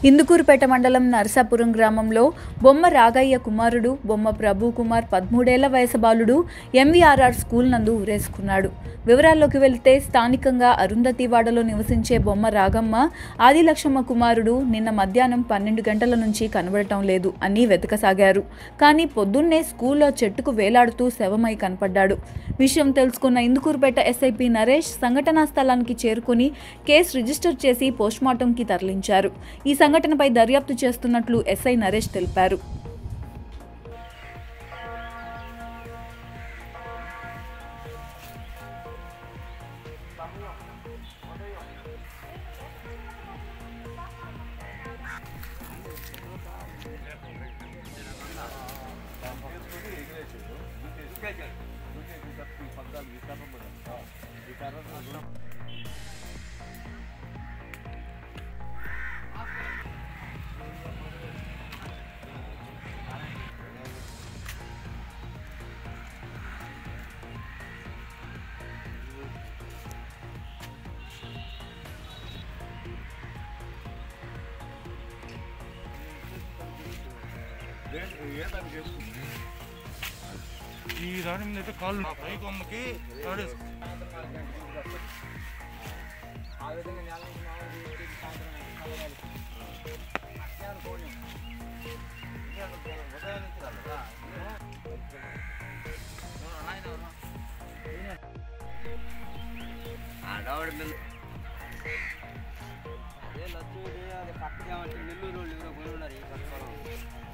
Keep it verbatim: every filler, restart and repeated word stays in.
ఇందుకూరుపేట మండలం నరసాపురం గ్రామంలో బొమ్మ రాగయ్య కుమారుడు బొమ్మ ప్రభు కుమార్ పదమూడేళ్ల వయసు బాలుడు M V R R school నందు ఊరేసుకున్నాడు. వివరాల్లోకి వెళ్తే స్థానికంగా అరుంధతివాడలో నివసించే బొమ్మ రాగమ్మ ఆదిలక్ష్మ కుమారుడు నిన్న మధ్యాహ్నం పన్నెండు గంటల నుంచి కనబడటం లేదు అని వెతకసాగారు. కానీ పొద్దున్నే స్కూల్లో చెట్టుకు వేలాడుతూ శవమై కనపడ్డాడు. విషయం తెలుసుకున్న Indukurpet S I P Naresh సంఘటనా స్థలానికి చేరుకుని కేసు రిజిస్టర్ చేసి పోస్ట్మార్టంకి తరలించారు. ఈ సంఘటనపై దర్యాప్తు చేస్తున్నట్లు ఎస్ఐ నరేష్ తెలిపారు. ఈ దాని మీద అయితే కాళ్ళు పైకి అమ్మకి నెల్లూరు